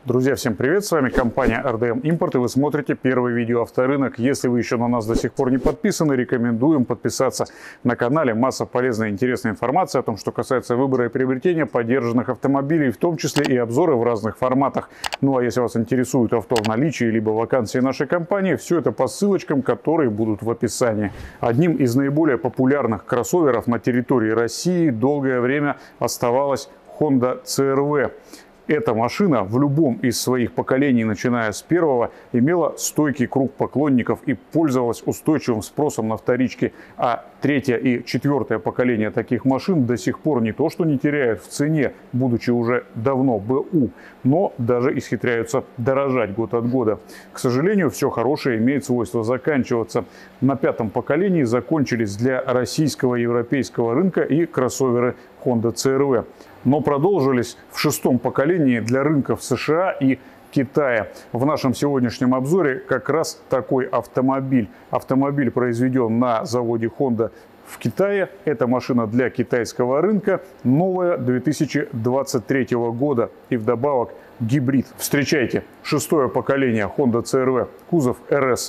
Друзья, всем привет! С вами компания RDM Import, и вы смотрите первое видео авторынок. Если вы еще на нас до сих пор не подписаны, рекомендуем подписаться на канале. Масса полезной и интересной информации о том, что касается выбора и приобретения подержанных автомобилей, в том числе и обзоры в разных форматах. Ну а если вас интересует авто в наличии, либо вакансии нашей компании, все это по ссылочкам, которые будут в описании. Одним из наиболее популярных кроссоверов на территории России долгое время оставалась Honda CR-V. Эта машина в любом из своих поколений, начиная с первого, имела стойкий круг поклонников и пользовалась устойчивым спросом на вторичке. А третье и четвертое поколение таких машин до сих пор не то что не теряют в цене, будучи уже давно БУ, но даже исхитряются дорожать год от года. К сожалению, все хорошее имеет свойство заканчиваться. На пятом поколении закончились для российского и европейского рынка и кроссоверы Honda CR-V. Но продолжились в шестом поколении для рынков США и Китая. В нашем сегодняшнем обзоре как раз такой автомобиль. Автомобиль произведен на заводе Honda в Китае. Это машина для китайского рынка, новая 2023 года и вдобавок гибрид. Встречайте, шестое поколение Honda CR-V, кузов RS.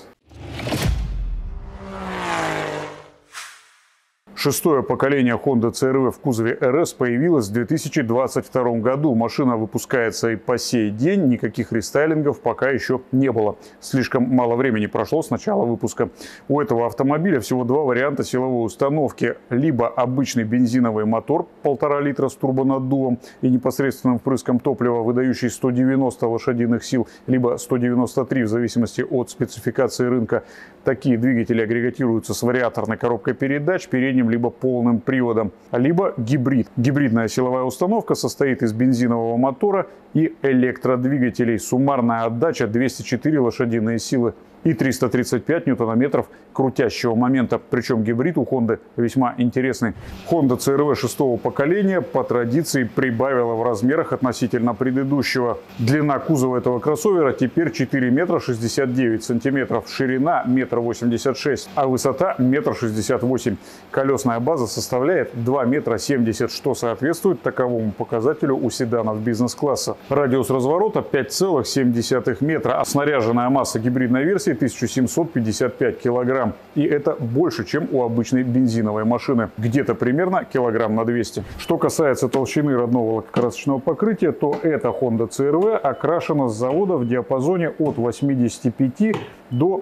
Шестое поколение Honda CR-V в кузове RS появилось в 2022 году. Машина выпускается и по сей день. Никаких рестайлингов пока еще не было. Слишком мало времени прошло с начала выпуска. У этого автомобиля всего два варианта силовой установки. Либо обычный бензиновый мотор 1,5 литра с турбонаддувом и непосредственным впрыском топлива, выдающий 190 лошадиных сил, либо 193 в зависимости от спецификации рынка. Такие двигатели агрегатируются с вариаторной коробкой передач, передним либо полным приводом, либо гибрид. Гибридная силовая установка состоит из бензинового мотора и электродвигателей. Суммарная отдача 204 лошадиные силы и 335 ньютонометров крутящего момента. Причем гибрид у Honda весьма интересный. Honda CR-V шестого поколения по традиции прибавила в размерах относительно предыдущего. Длина кузова этого кроссовера теперь 4 метра 69 сантиметров, ширина 1,86 м, а высота 1,68 м. Колесная база составляет 2 метра 70 см, что соответствует таковому показателю у седанов бизнес-класса. Радиус разворота 5,7 метра, а снаряженная масса гибридной версии 1755 килограмм. И это больше, чем у обычной бензиновой машины. Где-то примерно килограмм на 200. Что касается толщины родного лакокрасочного покрытия, то эта Honda CR-V окрашена с завода в диапазоне от 85 до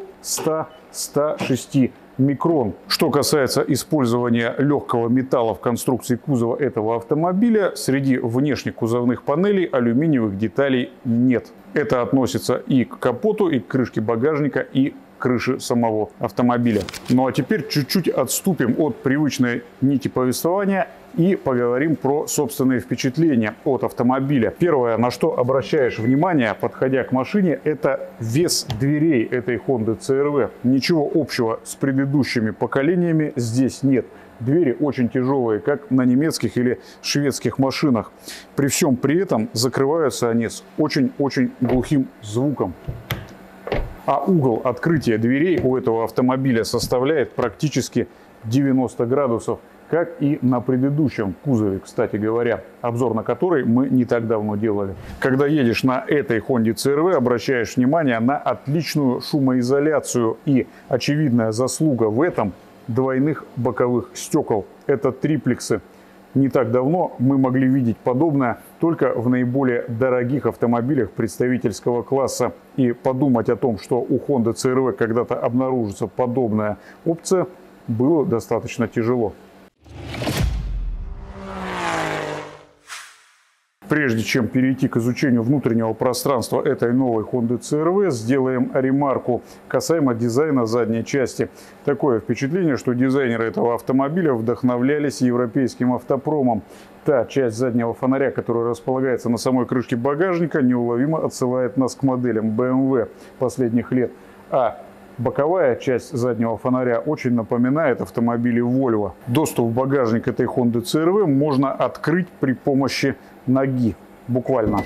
100-106 микрон. Что касается использования легкого металла в конструкции кузова этого автомобиля, среди внешних кузовных панелей алюминиевых деталей нет. Это относится и к капоту, и к крышке багажника, и крыши самого автомобиля. Ну а теперь чуть-чуть отступим от привычной нити повествования и поговорим про собственные впечатления от автомобиля. Первое, на что обращаешь внимание, подходя к машине, это вес дверей этой Honda CR-V. Ничего общего с предыдущими поколениями здесь нет. Двери очень тяжелые, как на немецких или шведских машинах. При всем при этом закрываются они с очень-очень глухим звуком. А угол открытия дверей у этого автомобиля составляет практически 90 градусов, как и на предыдущем кузове, кстати говоря, обзор на который мы не так давно делали. Когда едешь на этой Honda CR-V, обращаешь внимание на отличную шумоизоляцию, и очевидная заслуга в этом двойных боковых стекол. Это триплексы. Не так давно мы могли видеть подобное только в наиболее дорогих автомобилях представительского класса. И подумать о том, что у Honda CR-V когда-то обнаружится подобная опция, было достаточно тяжело. Прежде чем перейти к изучению внутреннего пространства этой новой Honda CR-V, сделаем ремарку касаемо дизайна задней части. Такое впечатление, что дизайнеры этого автомобиля вдохновлялись европейским автопромом. Та часть заднего фонаря, которая располагается на самой крышке багажника, неуловимо отсылает нас к моделям BMW последних лет. А боковая часть заднего фонаря очень напоминает автомобили Volvo. Доступ в багажник этой Honda CR-V можно открыть при помощи ноги, буквально.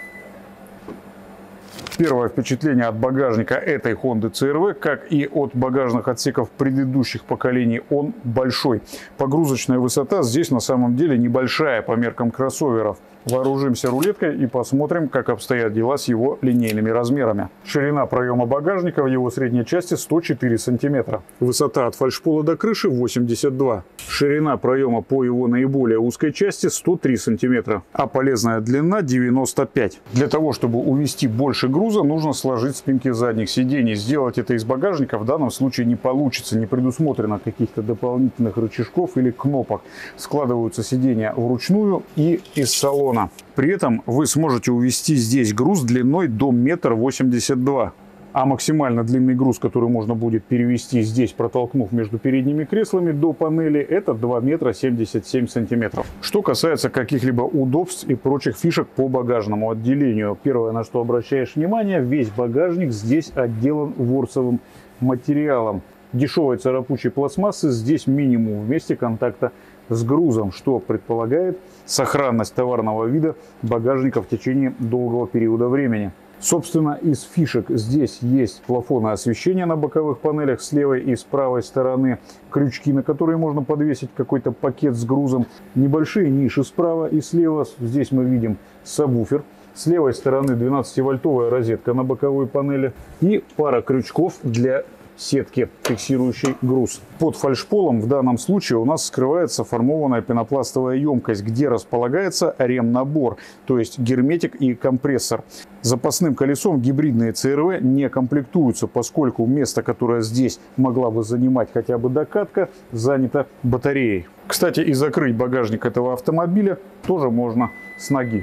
Первое впечатление от багажника этой Honda CR-V, как и от багажных отсеков предыдущих поколений, он большой. Погрузочная высота здесь на самом деле небольшая по меркам кроссоверов. Вооружимся рулеткой и посмотрим, как обстоят дела с его линейными размерами. Ширина проема багажника в его средней части 104 см. Высота от фальшпола до крыши 82. Ширина проема по его наиболее узкой части 103 см, а полезная длина 95. Для того, чтобы увезти больше груза, нужно сложить спинки задних сидений. Сделать это из багажника в данном случае не получится, не предусмотрено каких-то дополнительных рычажков или кнопок. Складываются сиденья вручную и из салона. При этом вы сможете увезти здесь груз длиной до 1,82 м. А максимально длинный груз, который можно будет перевести здесь, протолкнув между передними креслами до панели, это 2,77 м. Что касается каких-либо удобств и прочих фишек по багажному отделению. Первое, на что обращаешь внимание, весь багажник здесь отделан ворсовым материалом. Дешевой царапучей пластмассы здесь минимум в месте контакта с грузом, что предполагает сохранность товарного вида багажника в течение долгого периода времени. Собственно, из фишек здесь есть плафоны освещения на боковых панелях с левой и с правой стороны, крючки, на которые можно подвесить какой-то пакет с грузом, небольшие ниши справа и слева. Здесь мы видим сабвуфер. С левой стороны 12-вольтовая розетка на боковой панели и пара крючков для сетки, фиксирующей груз. Под фальшполом в данном случае у нас скрывается формованная пенопластовая емкость, где располагается ремнабор, то есть герметик и компрессор. Запасным колесом гибридные ЦРВ не комплектуются, поскольку место, которое здесь могла бы занимать хотя бы докатка, занято батареей. Кстати, и закрыть багажник этого автомобиля тоже можно с ноги.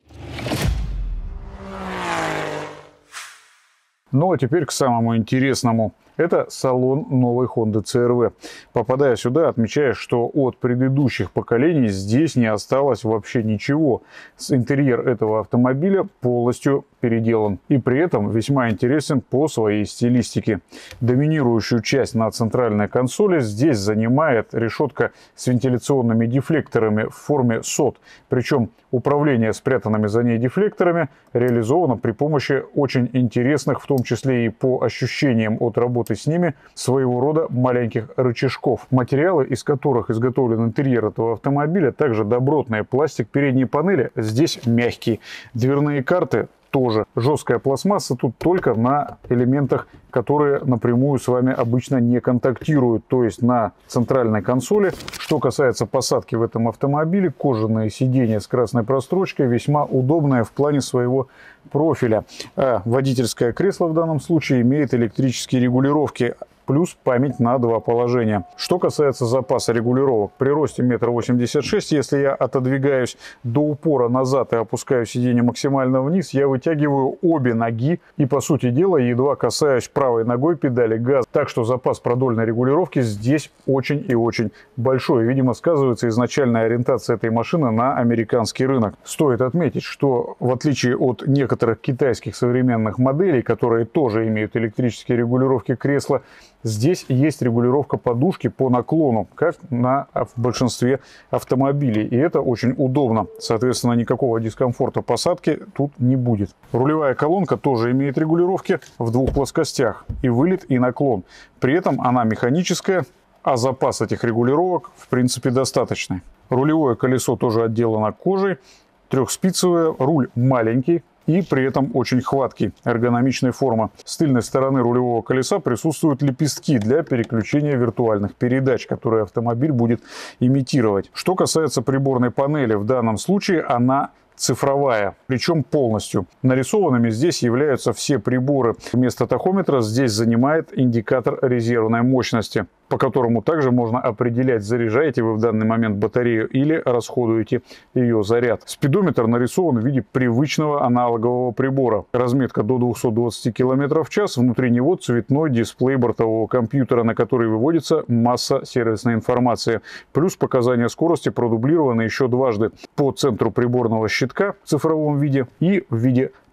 Ну а теперь к самому интересному. Это салон новой Honda CR-V. Попадая сюда, отмечаешь, что от предыдущих поколений здесь не осталось вообще ничего. Интерьер этого автомобиля полностью переделан. И при этом весьма интересен по своей стилистике. Доминирующую часть на центральной консоли здесь занимает решетка с вентиляционными дефлекторами в форме SOT. Причем управление спрятанными за ней дефлекторами реализовано при помощи очень интересных, в том числе и по ощущениям от работы с ними, своего рода маленьких рычажков. Материалы, из которых изготовлен интерьер этого автомобиля, также добротные. Пластик передней панели здесь мягкий. Дверные карты тоже. Жесткая пластмасса тут только на элементах, которые напрямую с вами обычно не контактируют, то есть на центральной консоли. Что касается посадки в этом автомобиле, кожаные сиденья с красной прострочкой весьма удобное в плане своего профиля. А водительское кресло в данном случае имеет электрические регулировки, плюс память на 2 положения. Что касается запаса регулировок, при росте 1,86 м, если я отодвигаюсь до упора назад и опускаю сиденье максимально вниз, я вытягиваю обе ноги и, по сути дела, едва касаюсь правой ногой педали газа. Так что запас продольной регулировки здесь очень и очень большой. Видимо, сказывается изначальная ориентация этой машины на американский рынок. Стоит отметить, что в отличие от некоторых китайских современных моделей, которые тоже имеют электрические регулировки кресла, здесь есть регулировка подушки по наклону, как в большинстве автомобилей. И это очень удобно. Соответственно, никакого дискомфорта посадки тут не будет. Рулевая колонка тоже имеет регулировки в 2 плоскостях. И вылет, и наклон. При этом она механическая, а запас этих регулировок в принципе достаточный. Рулевое колесо тоже отделано кожей. 3-спицевое, руль маленький. И при этом очень хваткий, эргономичной формы. С тыльной стороны рулевого колеса присутствуют лепестки для переключения виртуальных передач, которые автомобиль будет имитировать. Что касается приборной панели, в данном случае она цифровая, причем полностью. Нарисованными здесь являются все приборы. Вместо тахометра здесь занимает индикатор резервной мощности, по которому также можно определять, заряжаете вы в данный момент батарею или расходуете ее заряд. Спидометр нарисован в виде привычного аналогового прибора. Разметка до 220 км в час. Внутри него цветной дисплей бортового компьютера, на который выводится масса сервисной информации. Плюс показания скорости продублированы еще дважды по центру приборного щитка в цифровом виде и в виде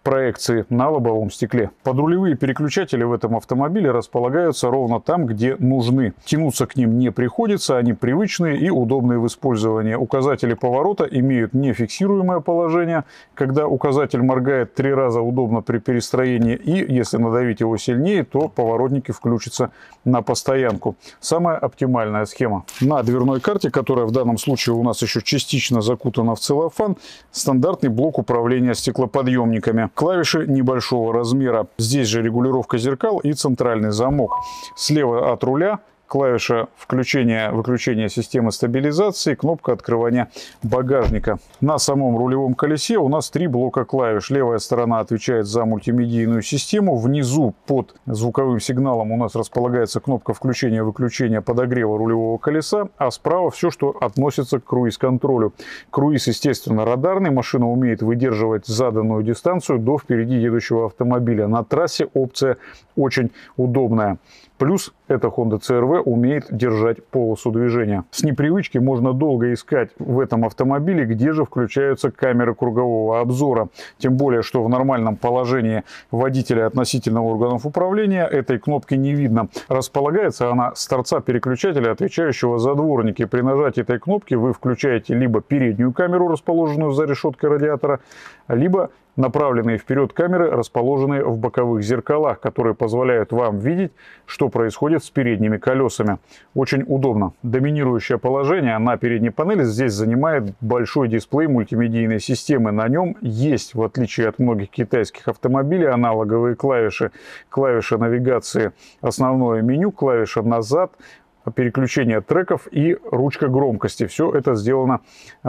проекции на лобовом стекле. Подрулевые переключатели в этом автомобиле располагаются ровно там, где нужны. Тянуться к ним не приходится, они привычные и удобные в использовании. Указатели поворота имеют нефиксируемое положение, когда указатель моргает 3 раза, удобно при перестроении, и если надавить его сильнее, то поворотники включатся на постоянку. Самая оптимальная схема. На дверной карте, которая в данном случае у нас еще частично закутана в целлофан, стандартный блок управления стеклоподъемниками. Клавиши небольшого размера. Здесь же регулировка зеркал и центральный замок. Слева от руля клавиша включения-выключения системы стабилизации, кнопка открывания багажника. На самом рулевом колесе у нас 3 блока клавиш. Левая сторона отвечает за мультимедийную систему. Внизу под звуковым сигналом у нас располагается кнопка включения-выключения подогрева рулевого колеса, а справа все, что относится к круиз-контролю. Круиз, естественно, радарный. Машина умеет выдерживать заданную дистанцию до впереди едущего автомобиля. На трассе опция очень удобная. Плюс эта Honda CR-V умеет держать полосу движения. С непривычки можно долго искать в этом автомобиле, где же включаются камеры кругового обзора. Тем более, что в нормальном положении водителя относительно органов управления этой кнопки не видно. Располагается она с торца переключателя, отвечающего за дворники. При нажатии этой кнопки вы включаете либо переднюю камеру, расположенную за решеткой радиатора, либо направленные вперед камеры, расположенные в боковых зеркалах, которые позволяют вам видеть, что происходит с передними колесами. Очень удобно. Доминирующее положение на передней панели здесь занимает большой дисплей мультимедийной системы. На нем есть, в отличие от многих китайских автомобилей, аналоговые клавиши. Клавиша навигации, основное меню, клавиша назад, переключение треков и ручка громкости. Все это сделано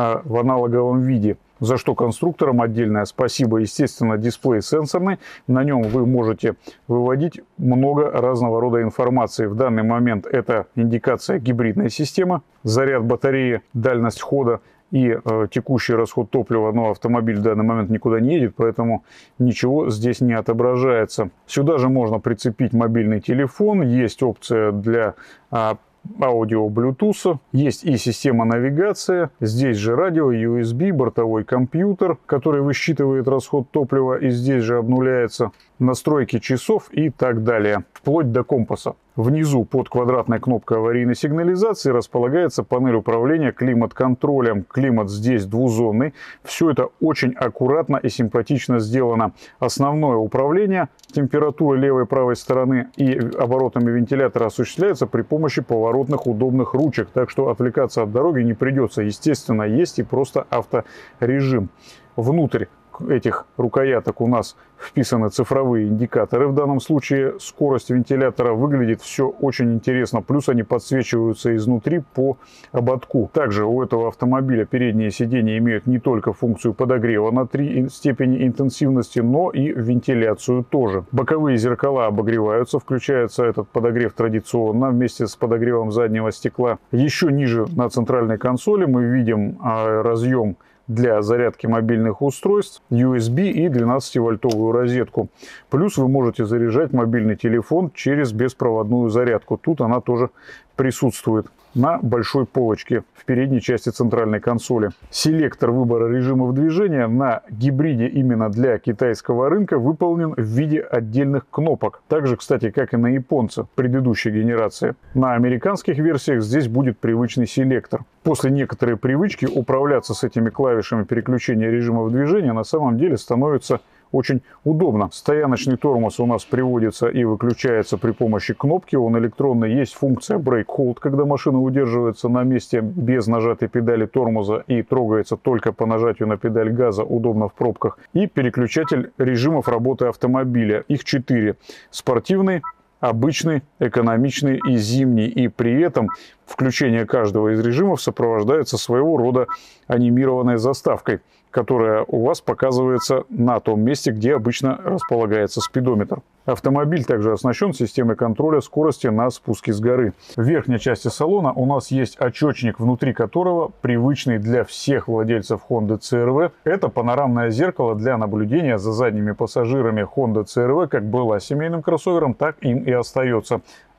в аналоговом виде, за что конструкторам отдельное спасибо. Естественно, дисплей сенсорный, на нем вы можете выводить много разного рода информации. В данный момент это индикация гибридной системы, заряд батареи, дальность хода и текущий расход топлива, но автомобиль в данный момент никуда не едет, поэтому ничего здесь не отображается. Сюда же можно прицепить мобильный телефон, есть опция для аудио Bluetooth, есть и система навигации, здесь же радио, USB, бортовой компьютер, который высчитывает расход топлива и здесь же обнуляется, настройки часов и так далее, вплоть до компаса. Внизу под квадратной кнопкой аварийной сигнализации располагается панель управления климат-контролем. Климат здесь двузонный. Все это очень аккуратно и симпатично сделано. Основное управление температурой левой и правой стороны и оборотами вентилятора осуществляется при помощи поворотных удобных ручек. Так что отвлекаться от дороги не придется. Естественно, есть и просто авторежим. Внутрь этих рукояток у нас вписаны цифровые индикаторы. В данном случае скорость вентилятора, выглядит все очень интересно. Плюс они подсвечиваются изнутри по ободку. Также у этого автомобиля передние сиденья имеют не только функцию подогрева на 3 степени интенсивности, но и вентиляцию тоже. Боковые зеркала обогреваются, включается этот подогрев традиционно вместе с подогревом заднего стекла. Еще ниже на центральной консоли мы видим разъем для зарядки мобильных устройств, USB и 12-вольтовую розетку. Плюс вы можете заряжать мобильный телефон через беспроводную зарядку. Тут она тоже присутствует на большой полочке в передней части центральной консоли. Селектор выбора режимов движения на гибриде именно для китайского рынка выполнен в виде отдельных кнопок. Так же, кстати, как и на японце предыдущей генерации. На американских версиях здесь будет привычный селектор. После некоторой привычки управляться с этими клавишами переключения режимов движения на самом деле становится очень удобно. Стояночный тормоз у нас приводится и выключается при помощи кнопки. Он электронный. Есть функция Brake Hold, когда машина удерживается на месте без нажатой педали тормоза и трогается только по нажатию на педаль газа. Удобно в пробках. И переключатель режимов работы автомобиля. Их 4. Спортивный, обычный, экономичный и зимний. И при этом включение каждого из режимов сопровождается своего рода анимированной заставкой, которая у вас показывается на том месте, где обычно располагается спидометр. Автомобиль также оснащен системой контроля скорости на спуске с горы. В верхней части салона у нас есть очечник, внутри которого привычный для всех владельцев Honda CR-V. Это панорамное зеркало для наблюдения за задними пассажирами. Honda CR-V как была семейным кроссовером, так им и остается.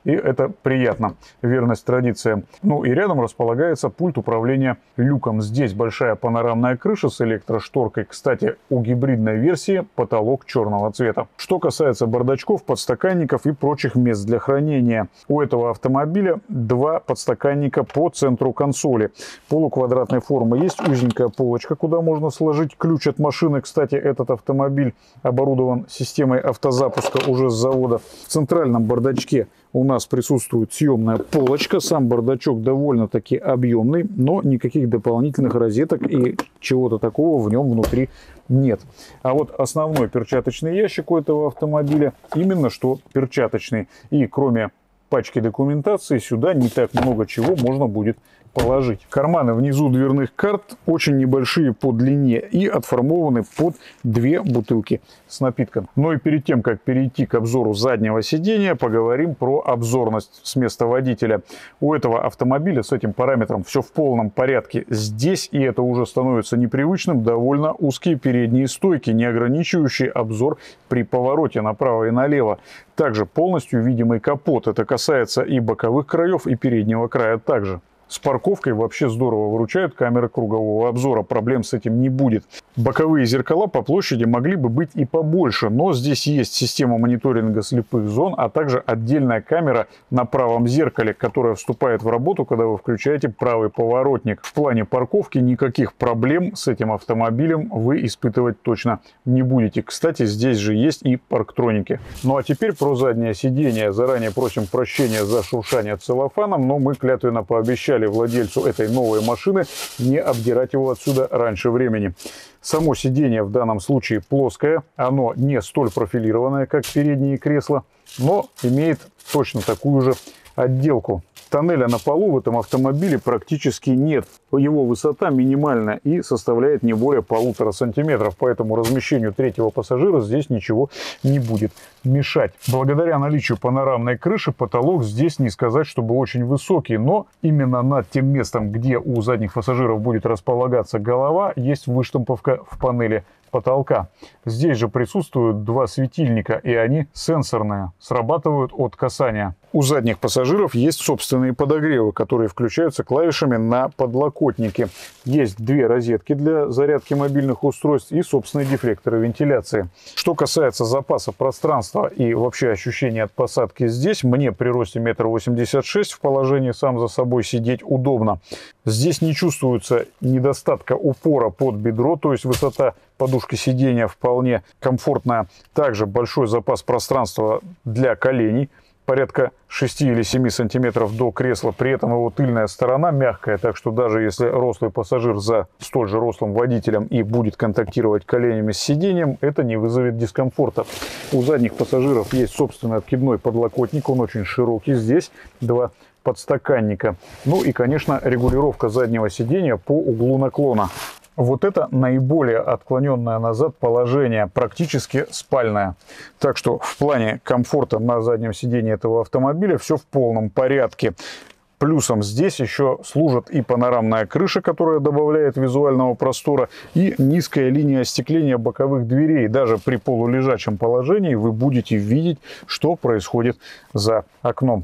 И это приятно. Верность традициям. Ну и рядом располагается пульт управления люком. Здесь большая панорамная крыша с электрошторкой. Кстати, у гибридной версии потолок черного цвета. Что касается бардачков, подстаканников и прочих мест для хранения. У этого автомобиля два подстаканника по центру консоли. Полуквадратной формы. Есть узенькая полочка, куда можно сложить ключ от машины. Кстати, этот автомобиль оборудован системой автозапуска уже с завода. В центральном бардачке у нас присутствует съемная полочка. Сам бардачок довольно-таки объемный, но никаких дополнительных розеток и чего-то такого в нем внутри нет. А вот основной перчаточный ящик у этого автомобиля именно что перчаточный. И кроме пачки документации сюда не так много чего можно будет положить. Карманы внизу дверных карт очень небольшие по длине и отформованы под две бутылки с напитком. Но и перед тем, как перейти к обзору заднего сидения, поговорим про обзорность с места водителя. У этого автомобиля с этим параметром все в полном порядке. Здесь, и это уже становится непривычным, довольно узкие передние стойки, не ограничивающие обзор при повороте направо и налево. Также полностью видимый капот. Это касается и боковых краев, и переднего края также. С парковкой вообще здорово выручают камеры кругового обзора, проблем с этим не будет. Боковые зеркала по площади могли бы быть и побольше, но здесь есть система мониторинга слепых зон, а также отдельная камера на правом зеркале, которая вступает в работу, когда вы включаете правый поворотник. В плане парковки никаких проблем с этим автомобилем вы испытывать точно не будете. Кстати, здесь же есть и парктроники. Ну а теперь про заднее сиденье. Заранее просим прощения за шуршание целлофаном, но мы клятвенно пообещали владельцу этой новой машины не обдирать его отсюда раньше времени. Само сиденье в данном случае плоское, оно не столь профилированное, как передние кресла, но имеет точно такую же отделку. Тоннеля на полу в этом автомобиле практически нет. Его высота минимальная и составляет не более 1,5 сантиметров, поэтому размещению третьего пассажира здесь ничего не будет мешать. Благодаря наличию панорамной крыши потолок здесь не сказать, чтобы очень высокий, но именно над тем местом, где у задних пассажиров будет располагаться голова, есть выштамповка в панели потолка. Здесь же присутствуют два светильника, и они сенсорные, срабатывают от касания. У задних пассажиров есть собственные подогревы, которые включаются клавишами на подлокотнике. Есть две розетки для зарядки мобильных устройств и собственные дефлекторы вентиляции. Что касается запаса пространства и вообще ощущения от посадки здесь, мне при росте 1,86 м в положении сам за собой сидеть удобно. Здесь не чувствуется недостатка упора под бедро, то есть высота подушки сидения вполне комфортная. Также большой запас пространства для коленей. Порядка 6 или 7 сантиметров до кресла. При этом его тыльная сторона мягкая, так что даже если рослый пассажир за столь же рослым водителем и будет контактировать коленями с сиденьем, это не вызовет дискомфорта. У задних пассажиров есть собственный откидной подлокотник, он очень широкий. Здесь два подстаканника. Ну и, конечно, регулировка заднего сидения по углу наклона. Вот это наиболее отклоненное назад положение, практически спальное. Так что в плане комфорта на заднем сидении этого автомобиля все в полном порядке. Плюсом здесь еще служит и панорамная крыша, которая добавляет визуального простора, и низкая линия остекления боковых дверей. Даже при полулежачем положении вы будете видеть, что происходит за окном.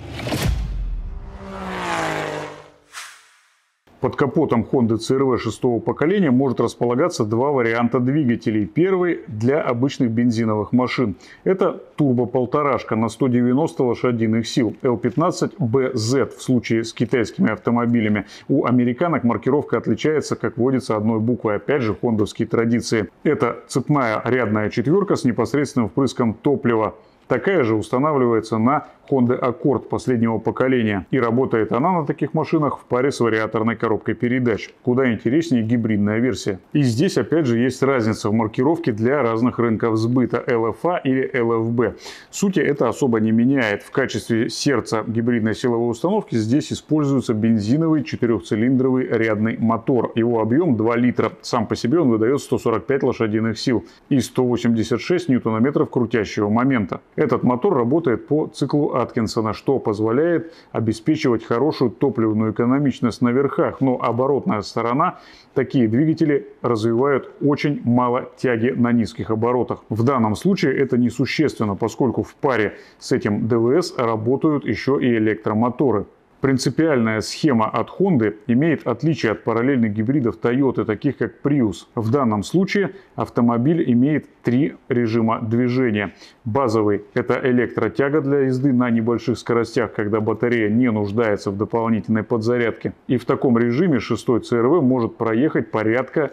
Под капотом Honda CR-V 6-го поколения может располагаться два варианта двигателей. Первый для обычных бензиновых машин. Это турбо-полторашка на 190 лошадиных сил L15BZ в случае с китайскими автомобилями. У американок маркировка отличается, как водится, одной буквой. Опять же, хондовские традиции. Это цепная рядная четверка с непосредственным впрыском топлива. Такая же устанавливается на Honda Accord последнего поколения. И работает она на таких машинах в паре с вариаторной коробкой передач. Куда интереснее гибридная версия. И здесь опять же есть разница в маркировке для разных рынков сбыта LFA или LFB. Сути это особо не меняет. В качестве сердца гибридной силовой установки здесь используется бензиновый 4-цилиндровый рядный мотор. Его объем 2 литра. Сам по себе он выдает 145 лошадиных сил и 186 ньютонометров крутящего момента. Этот мотор работает по циклу Аткинсона, что позволяет обеспечивать хорошую топливную экономичность на верхах, но оборотная сторона — такие двигатели развивают очень мало тяги на низких оборотах. В данном случае это несущественно, поскольку в паре с этим ДВС работают еще и электромоторы. Принципиальная схема от Honda имеет отличие от параллельных гибридов Toyota, таких как Prius. В данном случае автомобиль имеет 3 режима движения. Базовый – это электротяга для езды на небольших скоростях, когда батарея не нуждается в дополнительной подзарядке. И в таком режиме 6-й CR-V может проехать порядка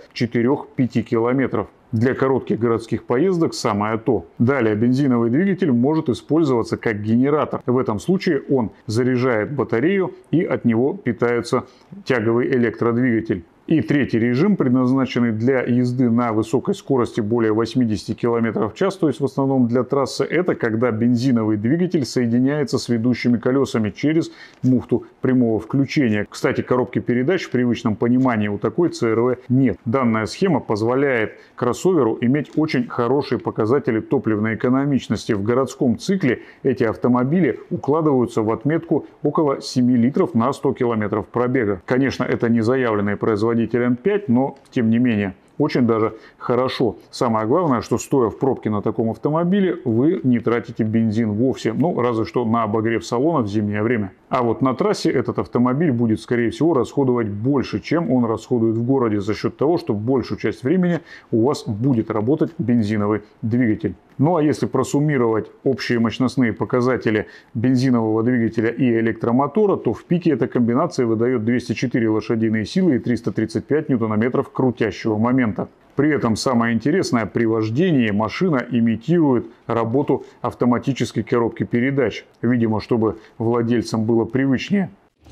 4-5 километров. Для коротких городских поездок самое то. Далее бензиновый двигатель может использоваться как генератор. В этом случае он заряжает батарею и от него питается тяговый электродвигатель. И третий режим, предназначенный для езды на высокой скорости более 80 км в час, то есть в основном для трассы, это когда бензиновый двигатель соединяется с ведущими колесами через муфту прямого включения. Кстати, коробки передач в привычном понимании у такой CR-V нет. Данная схема позволяет кроссоверу иметь очень хорошие показатели топливной экономичности. В городском цикле эти автомобили укладываются в отметку около 7 литров на 100 км пробега. Конечно, это не заявленные производителем 5, но тем не менее очень даже хорошо. Самое главное, что стоя в пробке на таком автомобиле, вы не тратите бензин вовсе. Ну, разве что на обогрев салона в зимнее время. А вот на трассе этот автомобиль будет, скорее всего, расходовать больше, чем он расходует в городе, за счет того, что большую часть времени у вас будет работать бензиновый двигатель. Ну а если просуммировать общие мощностные показатели бензинового двигателя и электромотора, то в пике эта комбинация выдает 204 лошадиные силы и 335 ньютонометров крутящего момента. При этом самое интересное, при вождении машина имитирует работу автоматической коробки передач. Видимо, чтобы владельцам было привычнее.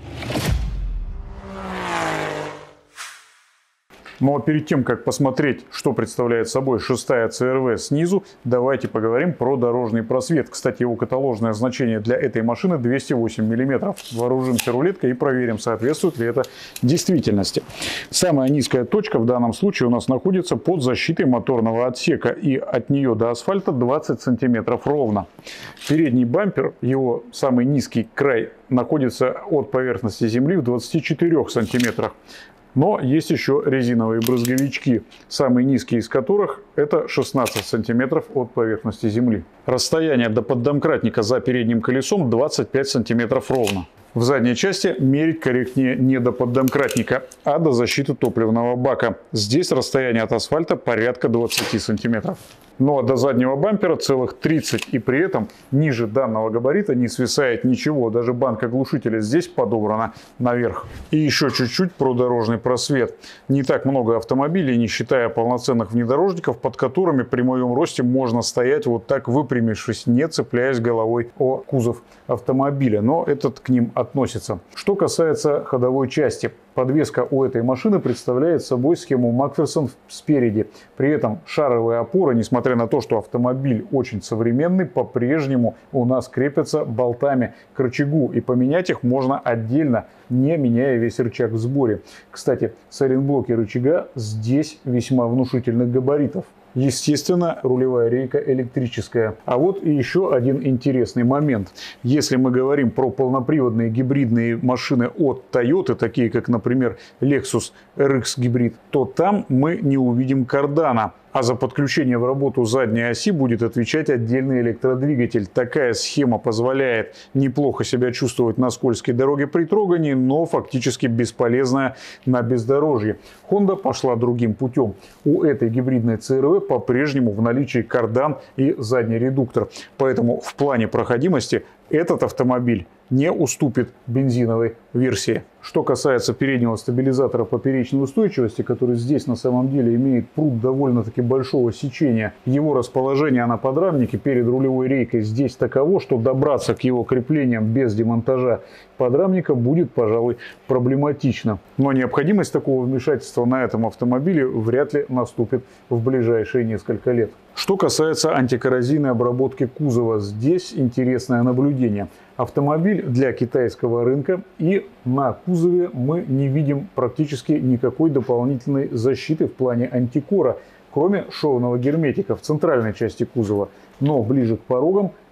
Ну а перед тем, как посмотреть, что представляет собой 6-я CR-V снизу, давайте поговорим про дорожный просвет. Кстати, его каталожное значение для этой машины 208 мм. Вооружимся рулеткой и проверим, соответствует ли это действительности. Самая низкая точка в данном случае у нас находится под защитой моторного отсека, и от нее до асфальта 20 см ровно. Передний бампер, его самый низкий край, находится от поверхности земли в 24 сантиметрах. Но есть еще резиновые брызговички, самый низкий из которых это 16 сантиметров от поверхности земли. Расстояние до поддомкратника за передним колесом 25 сантиметров ровно. В задней части мерить корректнее не до поддомкратника, а до защиты топливного бака. Здесь расстояние от асфальта порядка 20 сантиметров. Ну а до заднего бампера целых 30, и при этом ниже данного габарита не свисает ничего, даже банка глушителя здесь подобрана наверх. И еще чуть-чуть про дорожный просвет. Не так много автомобилей, не считая полноценных внедорожников, под которыми при моем росте можно стоять вот так выпрямившись, не цепляясь головой о кузов автомобиля, но этот к ним относится. Что касается ходовой части. Подвеска у этой машины представляет собой схему Макферсон спереди. При этом шаровые опоры, несмотря на то, что автомобиль очень современный, по-прежнему у нас крепятся болтами к рычагу. И поменять их можно отдельно, не меняя весь рычаг в сборе. Кстати, сайлентблоки рычага здесь весьма внушительных габаритов. Естественно, рулевая рейка электрическая. А вот и еще один интересный момент. Если мы говорим про полноприводные гибридные машины от Toyota, такие как, например, Lexus RX гибрид, то там мы не увидим кардана. А за подключение в работу задней оси будет отвечать отдельный электродвигатель. Такая схема позволяет неплохо себя чувствовать на скользкой дороге при трогании, но фактически бесполезная на бездорожье. Honda пошла другим путем. У этой гибридной CR-V по-прежнему в наличии кардан и задний редуктор. Поэтому в плане проходимости этот автомобиль не уступит бензиновой версии. Что касается переднего стабилизатора поперечной устойчивости, который здесь на самом деле имеет прут довольно-таки большого сечения, его расположение на подрамнике перед рулевой рейкой здесь таково, что добраться к его креплениям без демонтажа подрамника будет, пожалуй, проблематично. Но необходимость такого вмешательства на этом автомобиле вряд ли наступит в ближайшие несколько лет. Что касается антикоррозийной обработки кузова, здесь интересное наблюдение. Автомобиль для китайского рынка, и на кузове мы не видим практически никакой дополнительной защиты в плане антикора, кроме шовного герметика в центральной части кузова. Но ближе к порогам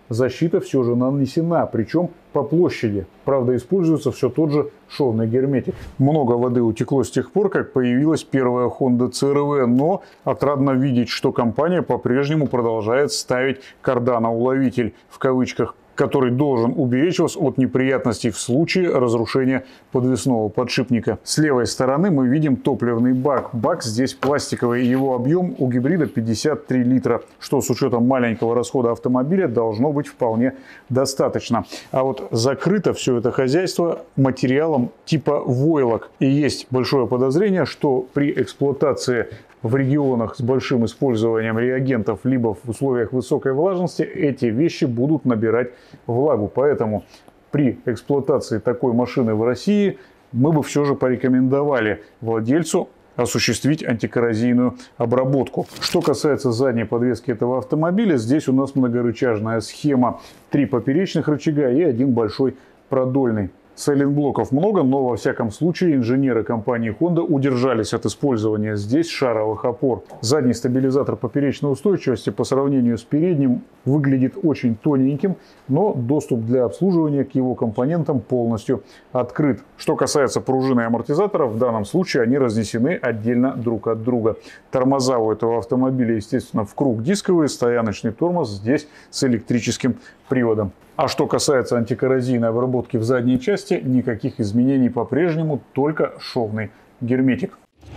защита все же нанесена, причем по площади. Правда, используется все тот же шовный герметик. Много воды утекло с тех пор, как появилась первая Honda CR-V, но отрадно видеть, что компания по-прежнему продолжает ставить «кардано-уловитель» в кавычках, который должен уберечь вас от неприятностей в случае разрушения подвесного подшипника. С левой стороны мы видим топливный бак. Бак здесь пластиковый, его объем у гибрида 53 литра, что с учетом маленького расхода автомобиля должно быть вполне достаточно. А вот закрыто все это хозяйство материалом типа войлок. И есть большое подозрение, что при эксплуатации в регионах с большим использованием реагентов, либо в условиях высокой влажности, эти вещи будут набирать влагу. Поэтому при эксплуатации такой машины в России мы бы все же порекомендовали владельцу осуществить антикоррозийную обработку. Что касается задней подвески этого автомобиля, здесь у нас многорычажная схема. 3 поперечных рычага и 1 большой продольный. Сайлентблоков много, но во всяком случае инженеры компании Honda удержались от использования здесь шаровых опор. Задний стабилизатор поперечной устойчивости по сравнению с передним выглядит очень тоненьким, но доступ для обслуживания к его компонентам полностью открыт. Что касается пружин и амортизаторов, в данном случае они разнесены отдельно друг от друга. Тормоза у этого автомобиля, естественно, в круг дисковые, стояночный тормоз здесь с электрическим приводом. А что касается антикоррозийной обработки в задней части, никаких изменений по-прежнему, только шовный герметик.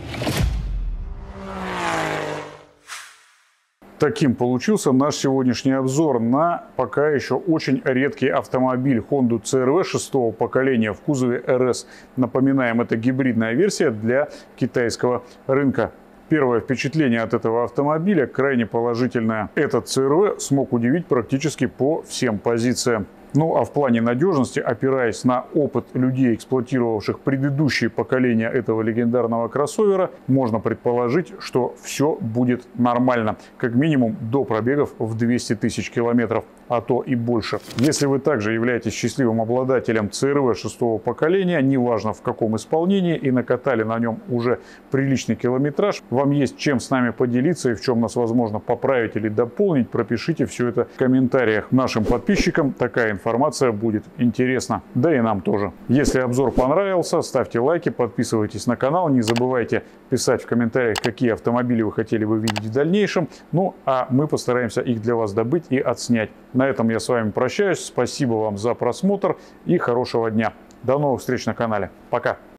Таким получился наш сегодняшний обзор на пока еще очень редкий автомобиль Honda CR-V 6-го поколения в кузове RS. Напоминаем, это гибридная версия для китайского рынка. Первое впечатление от этого автомобиля крайне положительное. Этот CR-V смог удивить практически по всем позициям. Ну а в плане надежности, опираясь на опыт людей, эксплуатировавших предыдущие поколения этого легендарного кроссовера, можно предположить, что все будет нормально. Как минимум до пробегов в 200 тысяч километров, а то и больше. Если вы также являетесь счастливым обладателем CR-V 6-го поколения, неважно в каком исполнении, и накатали на нем уже приличный километраж, вам есть чем с нами поделиться и в чем нас возможно поправить или дополнить, пропишите все это в комментариях. Нашим подписчикам такая информация будет интересна, да и нам тоже. Если обзор понравился, ставьте лайки, подписывайтесь на канал, не забывайте писать в комментариях, какие автомобили вы хотели бы видеть в дальнейшем, ну а мы постараемся их для вас добыть и отснять. На этом я с вами прощаюсь, спасибо вам за просмотр и хорошего дня. До новых встреч на канале, пока!